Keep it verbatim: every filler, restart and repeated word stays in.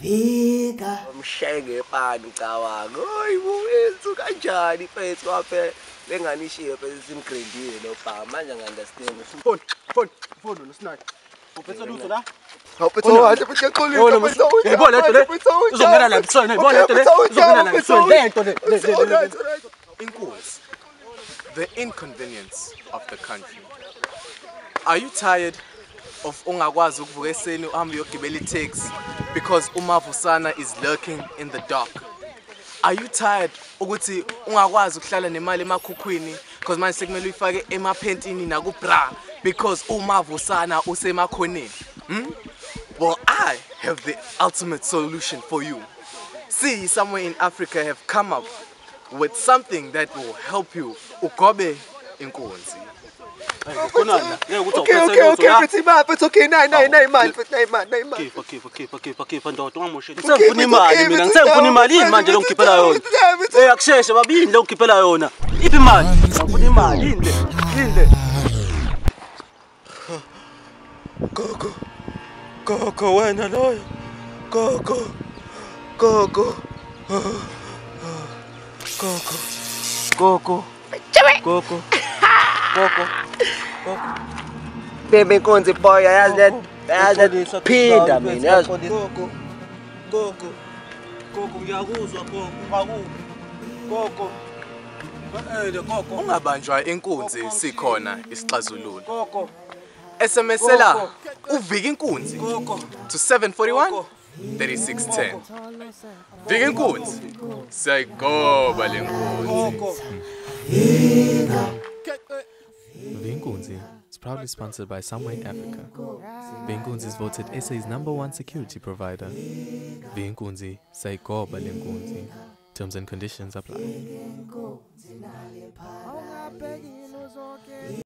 Vika umshenge pani ucabange hoyi buwethu kanjani mfethu waphe benganishiye phela simgrindile lo bha manje ngiunderstand phone phone phone lo snipe uphethe lutho la awuphethe wahle futhi eqolile yebo lento le uzongena la ebusweni yebo lento le uzongena la ebusweni lento le Inkunzi, the inconvenience of the country. Are you tired of ungakwazi ukuvuka eseni uhambe uyogibela i-taxi because umavusana is lurking in the dark? Are you tired ukuthi ungakwazi ukuhlala nemali emakhukhwini because manje sekumele uyifake emaphentini nakubra because umavusana usemakhoneni? Hmm? Well, I have the ultimate solution for you. See, somewhere in Africa have come up with something that will help you. Ugobe Inkunzi. Okay, okay, okay, pretty man, but okay, nine, nine, nine man, nine man, nine man. Okay, okay, okay, okay, okay, ndoda ungamosheli. Ngifuna imali mina, ngisengifuna imali, yini manje longikhipela yona? Eh akusheshe babini longikhipela yona. Iphi imali? Ngifuna imali, yini le? Yini le? Gogo. Gogo wena loyo. Gogo. Gogo. Gogo. Gogo. Gogo. Gogo. Gogo. Baby Inkunzi boy, yazi that yazi that phinda mina yazi. Gogo. Gogo. Gogo ngiyakuzwa gogo, ungakuphi? Gogo. Eh gogo. Ungabanjwa Inkunzi sikhona isixazululo. Gogo. S M S la uVika Inkunzi Gogo. to seven four one thirty-six ten. Vika Inkunzi. Sayigoba lenkunzi. Gogo. Vika Inkunzi is proudly sponsored by Somewhere in Africa. Vika Inkunzi is voted S A's number one security provider. Vika Inkunzi, sayigoba lenkunzi. Terms and conditions apply.